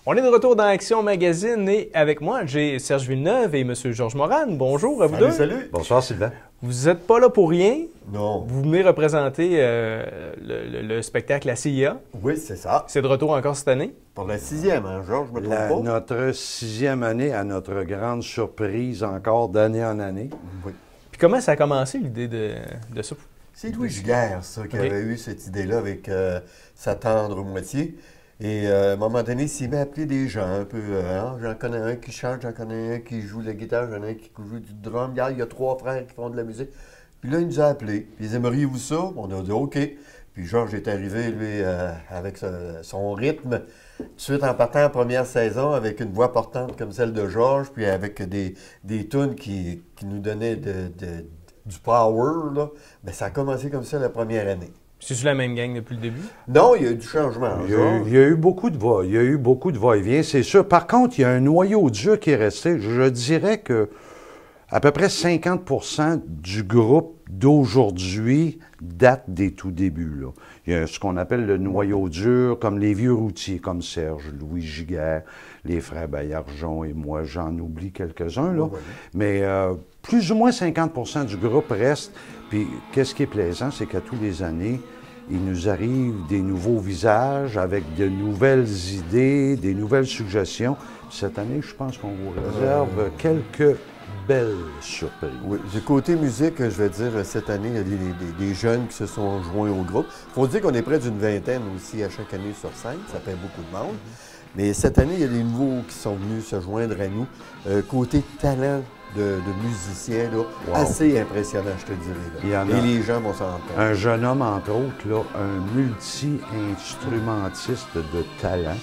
On est de retour dans Action Magazine et avec moi, j'ai Serge Villeneuve et M. Georges Morane. Bonjour à vous deux. Salut. Bonsoir, Sylvain. Vous n'êtes pas là pour rien. Non. Vous venez représenter le spectacle La CIA. Oui, c'est ça. C'est de retour encore cette année. Pour la 6e, hein, Georges, je me trompe pas? Notre 6e année, à notre grande surprise, encore d'année en année. Oui. Puis comment ça a commencé, l'idée de ça? C'est Louis Giguère, ça, qui avait eu cette idée-là avec sa tendre moitié. Et à un moment donné, il s'est mis à appeler des gens un peu. J'en connais un qui chante, j'en connais un qui joue la guitare, j'en ai un qui joue du drum. Il y a 3 frères qui font de la musique. Puis là, il nous a appelés. Puis ils aimeriez-vous ça? On a dit OK. Puis Georges est arrivé, lui, avec son rythme. Tout de suite en partant en première saison, avec une voix portante comme celle de Georges, puis avec des tunes qui nous donnaient du power, là. Bien, ça a commencé comme ça la première année. C'est-tu la même gang depuis le début? Non, il y a eu du changement. Il y a eu beaucoup de va. Il y a eu beaucoup de va-et-vient, c'est sûr. Par contre, il y a un noyau dur qui est resté. Je dirais que à peu près 50% du groupe d'aujourd'hui date des tout débuts, là. Il y a ce qu'on appelle le noyau dur, comme les vieux routiers, comme Serge, Louis Giguère, les frères Baillargeon et moi, j'en oublie quelques-uns, là. Oui. Mais plus ou moins 50% du groupe reste. Puis, qu'est-ce qui est plaisant, c'est qu'à tous les années, il nous arrive des nouveaux visages avec de nouvelles idées, des nouvelles suggestions. Cette année, je pense qu'on vous réserve quelques belles surprises. Oui, du côté musique, je vais dire, cette année, il y a des jeunes qui se sont joints au groupe. Il faut dire qu'on est près d'une vingtaine aussi à chaque année sur scène. Ça fait beaucoup de monde. Mais cette année, il y a des nouveaux qui sont venus se joindre à nous. Côté talent de musiciens, là, assez impressionnant, je te dirais. Là. Et les gens vont s'en rendre compte. Un jeune homme, entre autres, là, un multi-instrumentiste de talent.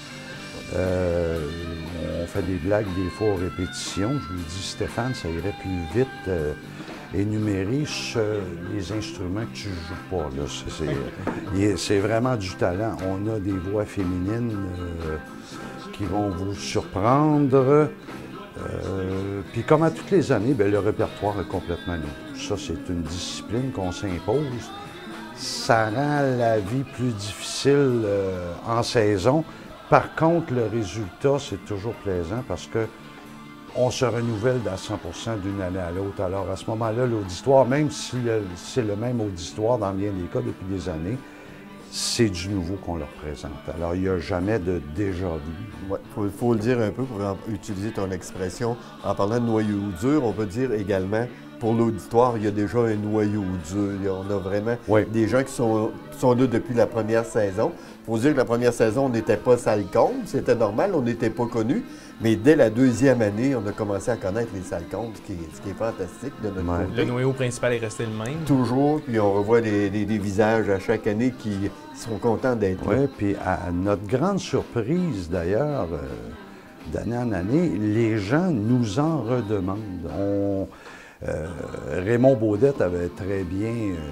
On fait des blagues des fois aux répétitions. Je lui dis, Stéphane, ça irait plus vite énumérer les instruments que tu joues pas. C'est vraiment du talent. On a des voix féminines qui vont vous surprendre. Puis comme à toutes les années, bien, le répertoire est complètement nouveau. Ça, c'est une discipline qu'on s'impose. Ça rend la vie plus difficile en saison. Par contre, le résultat, c'est toujours plaisant parce que on se renouvelle à 100% d'une année à l'autre. Alors, à ce moment-là, l'auditoire, même si c'est le même auditoire dans bien des cas depuis des années, c'est du nouveau qu'on leur présente. Alors, il n'y a jamais de déjà-vu. Oui, il faut le dire un peu pour utiliser ton expression. En parlant de noyau dur, on peut dire également, pour l'auditoire, il y a déjà un noyau dur. On a vraiment des gens qui sont là depuis la première saison. Il faut dire que la première saison, on n'était pas Salcombe, c'était normal, on n'était pas connus. Mais dès la 2e année, on a commencé à connaître les Salcombes, ce qui est fantastique de notre côté. Le noyau principal est resté le même. Toujours, puis on revoit des visages à chaque année qui sont contents d'être là. Oui, puis à notre grande surprise d'ailleurs, d'année en année, les gens nous en redemandent. Raymond Baudette avait très bien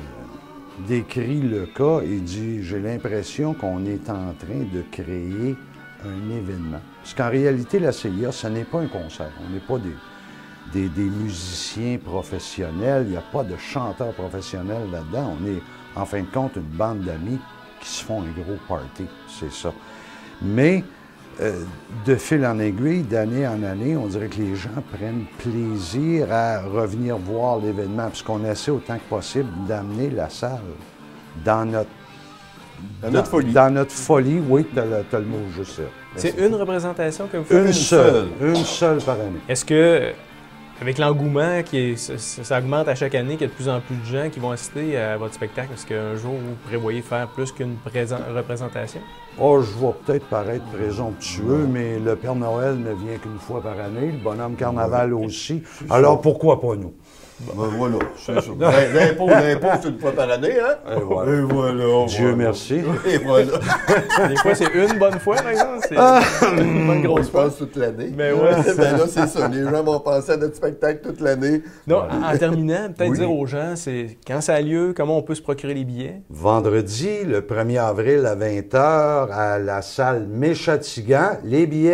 décrit le cas. Il dit « J'ai l'impression qu'on est en train de créer un événement. » Parce qu'en réalité, la CIA, ce n'est pas un concert. On n'est pas des musiciens professionnels. Il n'y a pas de chanteurs professionnels là-dedans. On est, en fin de compte, une bande d'amis qui se font un gros party. C'est ça. Mais de fil en aiguille, d'année en année, on dirait que les gens prennent plaisir à revenir voir l'événement, puisqu'on essaie autant que possible d'amener la salle dans notre folie. Dans notre folie, oui, tu as le mot juste. C'est une représentation que vous faites? Une seule par année. Est-ce que, avec l'engouement ça augmente à chaque année, qu'il y a de plus en plus de gens qui vont assister à votre spectacle, est-ce qu'un jour vous prévoyez faire plus qu'une représentation? Oh, je vais peut-être paraître présomptueux, mais le Père Noël ne vient qu'une fois par année, le bonhomme carnaval aussi. Alors pourquoi pas nous? Ben voilà, c'est ça. L'impôt, c'est une fois par année, hein? Et voilà. Dieu merci. Et voilà. Des fois, c'est une bonne fois, par exemple. C'est une bonne grosse fois. Toute l'année. Mais ouais. Ben là, c'est ça. Les gens vont penser à notre spectacle toute l'année. Non, en terminant, peut-être dire aux gens, c'est quand ça a lieu, comment on peut se procurer les billets? Vendredi, le 1er avril à 20h, à la salle Méchatigan. Les billets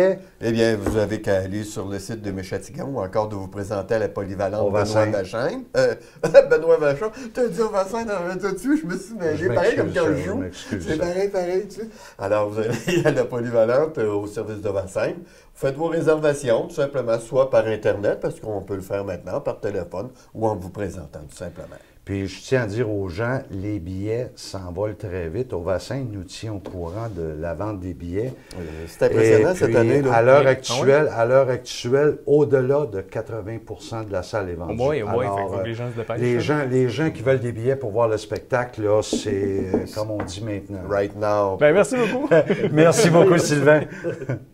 Eh bien, vous avez qu'à aller sur le site de Méchatigan ou encore de vous présenter à la polyvalente Au Vassin. Benoît Vachon. Benoît Vachon. Tu as dit au Vassin dans tout de suite, je me suis mêlé. Pareil comme quand je joue. C'est pareil, tu sais. Alors, vous allez à la polyvalente au service de Vassin. Vous faites vos réservations, tout simplement, soit par Internet, parce qu'on peut le faire maintenant, par téléphone, ou en vous présentant, tout simplement. Puis je tiens à dire aux gens, les billets s'envolent très vite. Au Vassin, nous tient au courant de la vente des billets. C'est impressionnant cette année. Là. À l'heure actuelle, au-delà de 80 de la salle est vendue. Oui, Alors, il faut que les gens se dépêchent. Les gens qui veulent des billets pour voir le spectacle, là, c'est comme on dit maintenant. Right now. Ben, merci beaucoup. Merci beaucoup, Sylvain.